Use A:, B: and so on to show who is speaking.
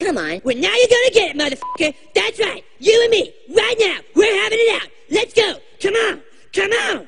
A: Come on. Well, now you're gonna get it, motherfucker. That's right. You and me. Right now. We're having it out. Let's go. Come on. Come on.